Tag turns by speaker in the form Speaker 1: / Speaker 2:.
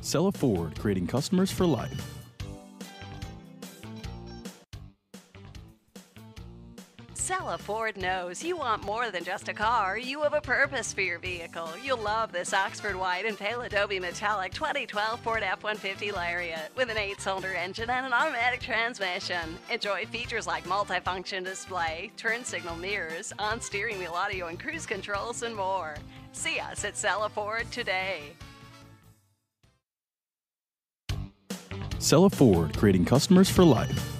Speaker 1: Cella Ford, creating customers for life.
Speaker 2: Cella Ford knows you want more than just a car. You have a purpose for your vehicle. You'll love this Oxford White and Pale Adobe Metallic 2012 Ford F-150 Lariat with an 8-cylinder engine and an automatic transmission. Enjoy features like multifunction display, turn signal mirrors, on-steering wheel audio and cruise controls, and more. See us at Cella Ford today.
Speaker 1: Cella Ford, creating customers for life.